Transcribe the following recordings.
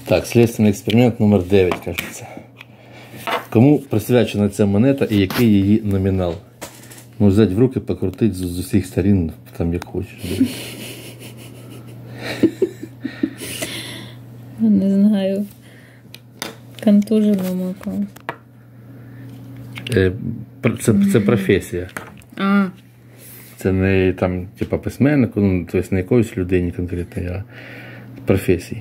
Так, слідственний експеримент номер 9, кажеться. Кому присвячена ця монета і який її номінал? Можна взяти в руки, покрутити з усіх сторін, там як хочеш. Не знаю. Контуженому комусь. Це професія. А. Це не там, типа, письменнику, ну, тобто не якоїсь людині конкретно, а професії.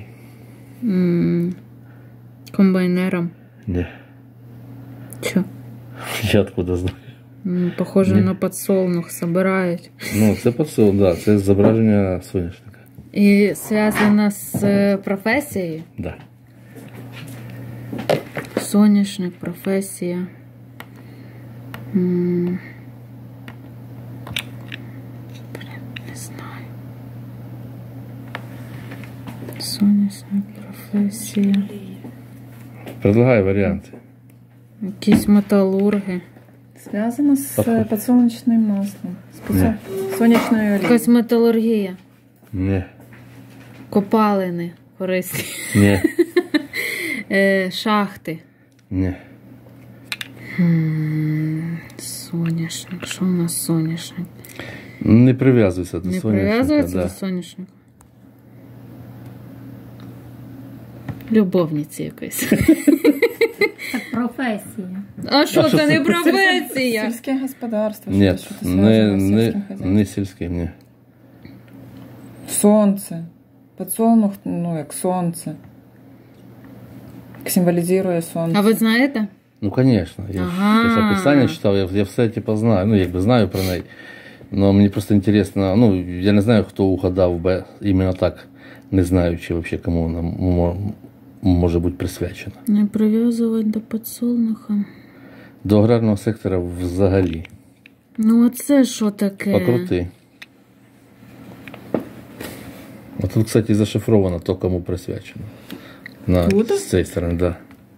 Комбайнером. Ні. Чо? Я откуда знаю. Похоже на подсолнух, собирають. Ну, це подсолнух, да, це зображення соняшника. І зв'язано з професією? Да. Соняшник, професія. Блін, не знаю. Соняшник, професія. Предлагаю варіанти. Якісь металурги. Связано с подсолнечным маслом. Сонячною олією. Якась металургія. Ні. Копалини корисні. Ні. Шахти. Ні. Соняшник. Що у нас соняшник? Не прив'язуйся до соняшника. Не прив'язується да. до соняшника? Любовниці якоїсь. Так, професія. А що це не професія? Сільське господарство. Ні, щось зв'язане з сільським хазяйством. не сільське, ні. Сонце. Подсолнух, ну, як сонце. Як символізує сонце. А ви знаєте? Ну, звісно. Я ж описання читав, я все типу знаю. Ну, якби знаю про неї. Но мені просто інтересно, ну, я не знаю, хто угадав би іменно так, не знаючи взагалі, кому вона може бути присвячена. Не прив'язувати до подсолнуха. До аграрного сектора взагалі. Ну, а це що таке? Покрути. А тут, кстати, зашифровано то, кому присвячено. З цієї сторони, так.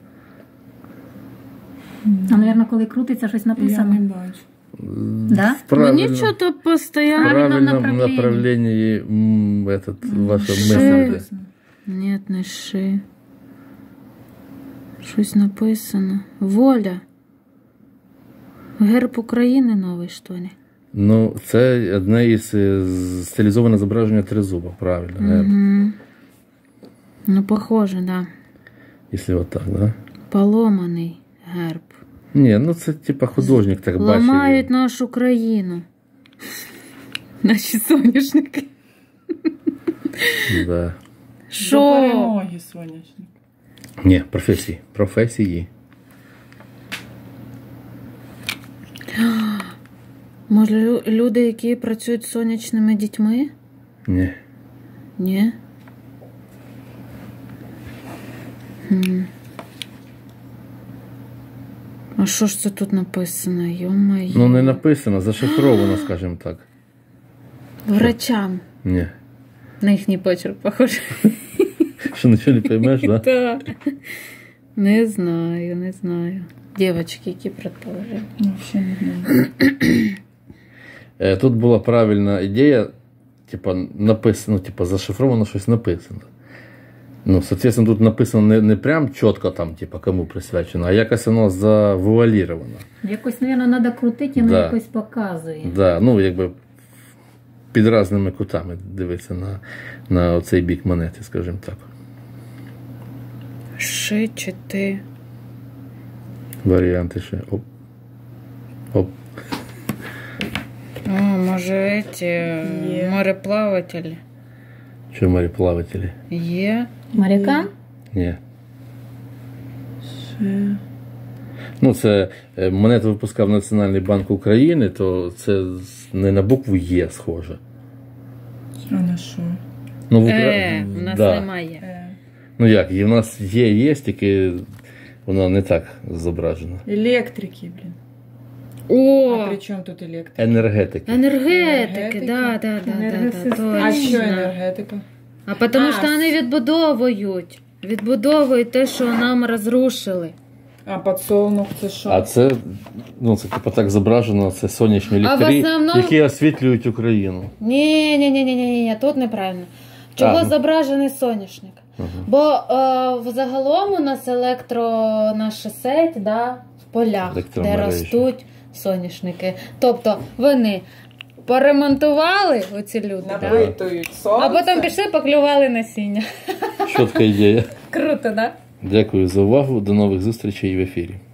А, мабуть, коли крутиться, щось Я написано. не бачу. Да? Мені що-то постійно... В правильном направлении. направлении ваша Ши. мысль. Ні, не ши. Щось написано. Воля. Герб України новий, що ли? Ну, це одне із стилізоване зображення тризуба, правильно. Герб. Ну, похоже, да. Якщо отак, да? Поломаний герб. Ні, ну це типа художник так бачив. Ламають нашу країну. Наші соняшники. Да. До Що? перемоги сонячник. Ні, професії. Професії. Може, люди, які працюють з сонячними дітьми? Ні. Ні? А що ж це тут написано? Йо-моє. Ну не написано, зашифровано, скажімо так. Врачам. Ні. На їхній почерк похоже. Що нічого не поймеш, да? Так. Не знаю, не знаю. Дівчатки, які предположили. Ну, ще не знаю. Тут була правильна ідея, типа написано, типа зашифровано щось написано. Ну, соответственно, тут написано не прям чітко там, типа, кому присвячено, а якось воно завуаліровано. Якось, мабуть, треба крутити, і воно Да. якось показує. Да, ну, якби під різними кутами дивитися на оцей бік монети, скажімо так. Ши чи ти? Варіанти ще. Оп. Оп. О, може, мореплавателі. Що мореплавателі? Є. Моряка? Ні. Ну, це монету випускав Національний банк України, то це не на букву Є схоже. А на що? Ну, У нас да. немає. Ну як, і в нас є, тільки воно не так зображено. Електрики, блін. О! А при чому тут електрика? Енергетики. Енергетики, да. А що Точно. енергетика? А тому що вони відбудовують. Відбудовують те, що нам розрушили. А подсолнух це що? А це, ну, це типу так зображено, це сонячні ліхтарі, в основному- які освітлюють Україну. Ні, тут неправильно. Чого ну. зображений соняшник? Бо взагалом у нас наша сеть, да, в полях, де Електромережі. ростуть соняшники. Тобто вони поремонтували оці люди, да? Напитують сонце. А потім пішли, поклювали насіння. Чітка ідея. Круто, да? Дякую за увагу. До нових зустрічей в ефірі.